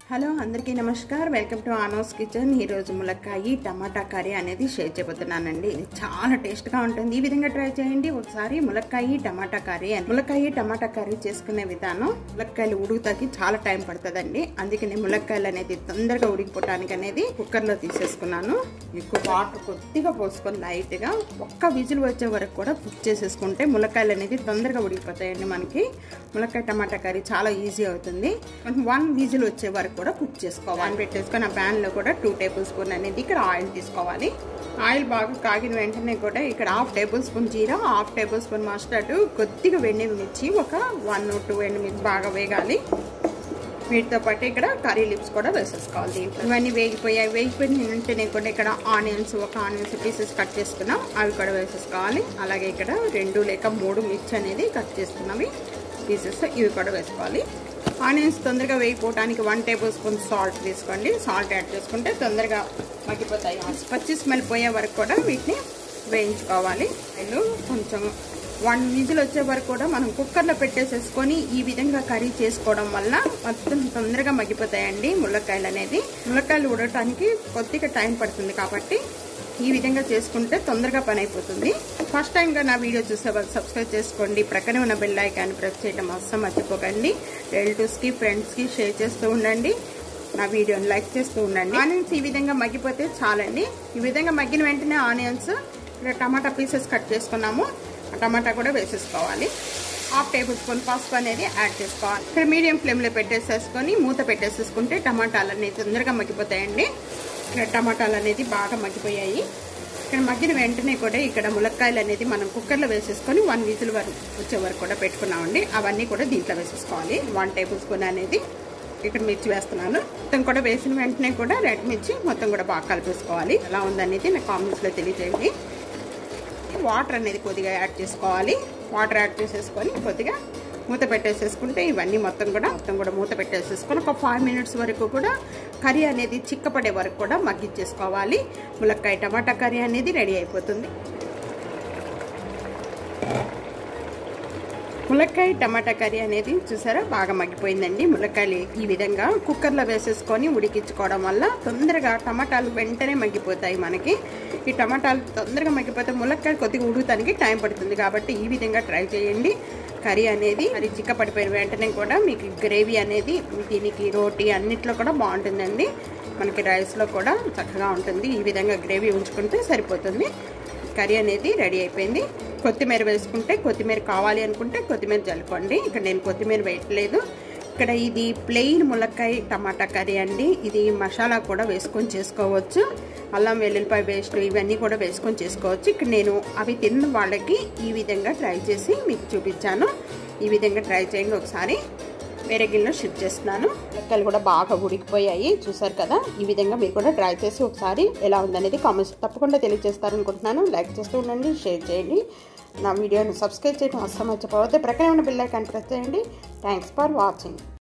hello అందరికీ నమస్కారం welcome to ఆనోస్ kitchen ఈ రోజు ములక్కాయ టమాటా కర్రీ అనేది షేర్ చేయబోతున్నానండి ఇది చాలా టేస్ట్ గా ఉంటుంది ఈ విధంగా ట్రై చేయండి ఒకసారి ములక్కాయ టమాటా కర్రీ ములక్కాయ టమాటా కర్రీ చేసుకునే విధానం ములక్కాయలు ఉడుకుతాకి చాలా టైం పడుతుందండి అందుకని ములక్కాయలు అనేది తొందరగా ఉడికిపోవడానికి అనేది కుక్కర్ లో తీసేసుకున్నాను ఎక్కువ వాటర్ కొద్దిగా పోసుకొని లైట్ గా ఒక్క విజిల్ వచ్చే వరకు కూడా కుక్ చేసేసుకుంటే ములక్కాయలు అనేది తొందరగా ఉడికిపోతాయండి మనకి ములక్కాయ టమాటా కర్రీ చాలా ఈజీ అవుతుంది 1 విజిల్ వచ్చే వరకు కూడా కుక్ చేసుకోవాలి పెట్టేసుకొని ఆ ప్యాన్ లో కూడా 2 టేబుల్ స్పూన్ అనేది ఇక్కడ ఆయిల్ తీసుకోవాలి ఆయిల్ బాగా కాగిన వెంటనే కూడా ఇక్కడ 1/2 టేబుల్ స్పూన్ జీరా 1/2 టేబుల్ స్పూన్ మస్టర్డ్ కొద్దిగా వెండిమిర్చి ఒక 1-2 ఎండుమిర్చి బాగా వేగాలి వీటితో పాటు ఇక్కడ కర్రీ లీవ్స్ కూడా వేసేసుకోవాలి ఇవన్నీ వేగిపోయిన వెంటనే కూడా ఇక్కడ ఆనియన్స్ పీసెస్ కట్ చేసుకున్నాం అవి కూడా వేసేసుకోవాలి అలాగే ఇక్కడ 2 లేక 3 మిర్చి అనేది కట్ చేసుకున్నవి పీసెస్ ఇవి కూడా వేసుకోవాలి ఆనియన్స్ తొందరగా వేగిపోవడానికి 1 టేబుల్ స్పూన్ సాల్ట్ తీసుకోండి సాల్ట్ యాడ్ చేసుకుంటే తొందరగా మగ్గిపోతాయి పచ్చి స్మెల్ పోయే వరకు కూడా వీటిని వేయించుకోవాలి కొంచెం 1 విజిల్ వచ్చే వరకు కూడా మనం కుక్కర్లో పెట్టేసేసుకొని ఈ విధంగా కర్రీ చేసుకోవడం వల్ల మొత్తం తొందరగా మగ్గిపోతాయండి ములక్కాయలు ఉడకడానికి కొద్దిగా టైం పడుతుంది కాబట్టి ఈ విధంగా చేసుకుంటే తొందరగా పని అయిపోతుంది ఫస్ట్ టైంగా నా వీడియో చూసే వాళ్ళు సబ్స్క్రైబ్ చేసుకోండి ప్రక్కనే ఉన్న బెల్ ఐకాన్ ప్రెస్ చేయడం అస్సలు మర్చిపోకండి రిలేటివ్స్కి ఫ్రెండ్స్కి షేర్ చేస్తూ ఉండండి నా వీడియోని లైక్ చేస్తూ ఉండండి ఆనియన్స్ ఈ విధంగా మగ్గిపోతే చాలండి ఈ విధంగా మగ్గిన వెంటనే ఆనియన్స్ ఇక్కడ టమాటా పీసెస్ కట్ చేసుకున్నాము ఆ టమాటా కూడా వేసేసుకోవాలి 1/2 టేబుల్ స్పూన్ పసుపు అనేది యాడ్ చేసుకోవాలి ఇక్కడ మీడియం ఫ్లేమ్లో పెట్టేసేసుకొని మూత పెట్టేసేసుకుంటే టమాటాలు అనేది తొందరగా మగ్గిపోతాయండి ఇక్కడ టమాటాలు అనేది బాగా మగ్గిపోయాయి ఇక్కడ మగ్గిన వెంటనే కూడా ఇక్కడ ములక్కాయలు అనేది మనం కుక్కర్లో వేసేసుకొని 1 విజిల్ వచ్చే వరకు కూడా పెట్టుకున్నామండి అవన్నీ కూడా దీంట్లో వేసేసుకోవాలి 1 టేబుల్ స్పూన్ అనేది ఇక్కడ మిర్చి వేస్తున్నాను మొత్తం కూడా వేసిన వెంటనే కూడా రెడ్ మిర్చి మొత్తం కూడా బాగా కలిపేసుకోవాలి ఎలా ఉందనేది నాకు కామెంట్స్లో తెలియజేయండి వాటర్ అనేది కొద్దిగా యాడ్ చేసుకోవాలి వాటర్ యాడ్ చేసేసుకొని కొద్దిగా మూత పెట్టేసేసుకుంటే ఇవన్నీ మొత్తం కూడా మూత పెట్టేసేసుకొని ఒక 5 మినిట్స్ వరకు కూడా కర్రీ అనేది చిక్కపడే వరకు కూడా మగ్గించేసుకోవాలి ములక్కాయ టమాటా కర్రీ అనేది రెడీ అయిపోతుంది ములక్కాయ టమాటా కర్రీ అనేది చూసారా బాగా మగ్గిపోయిందండి ములక్కాయలు ఈ విధంగా కుక్కర్లో వేసేసుకొని ఉడికించుకోవడం వల్ల తొందరగా టమాటాలు వెంటనే మగ్గిపోతాయి మనకి ఈ టమాటాలు తొందరగా మగ్గిపోతే ములక్కాయలు కొద్దిగా ఉడకడానికి టైం పడుతుంది కాబట్టి ఈ విధంగా ట్రై చేయండి కర్రీ అనేది అది చిక్కపడిపోయిన వెంటనే కూడా మీకు గ్రేవీ అనేది దీనికి రోటీ అన్నిట్లో కూడా బాగుంటుందండి మనకి రైస్లో కూడా చక్కగా ఉంటుంది ఈ విధంగా గ్రేవీ ఉంచుకుంటే సరిపోతుంది కర్రీ అనేది రెడీ అయిపోయింది కొత్తిమీర వేసుకుంటే కొత్తిమీర కావాలి అనుకుంటే కొత్తిమీర జల్లుకోండి ఇక్కడ నేను కొత్తిమీర వేయట్లేదు ఇక్కడ ఇది ప్లెయిన్ ములక్కాయ టమాటా కర్రీ అండి ఇది మసాలా కూడా వేసుకొని చేసుకోవచ్చు అల్లం వెల్లుల్లిపాయ పేస్ట్ ఇవన్నీ కూడా వేసుకొని చేసుకోవచ్చు ఇక్కడ నేను అవి తిన్న వాళ్ళకి ఈ విధంగా ట్రై చేసి మీకు చూపించాను ఈ విధంగా ట్రై చేయండి ఒకసారి వేరే గిన్నెలో షిఫ్ట్ చేస్తున్నాను ములక్కాయలు కూడా బాగా ఉడికిపోయాయి చూసారు కదా ఈ విధంగా మీరు కూడా ట్రై చేసి ఒకసారి ఎలా ఉందనేది కామెంట్స్ తప్పకుండా తెలియజేస్తారనుకుంటున్నాను లైక్ చేస్తూ ఉండండి షేర్ చేయండి నా వీడియోని సబ్స్క్రైబ్ చేయడం అస్సలు మర్చిపోవద్దు ప్రక్కనే ఉన్న బెల్ ఐకాన్ ప్రెస్ చేయండి థ్యాంక్స్ ఫర్ వాచింగ్